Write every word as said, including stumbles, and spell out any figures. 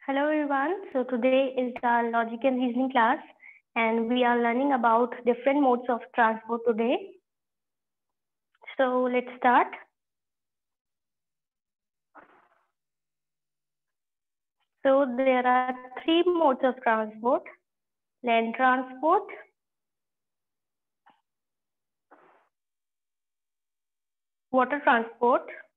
Hello everyone. So today is our logic and reasoning class, and we are learning about different modes of transport today. So let's start. So there are three modes of transport: land transport, water transport,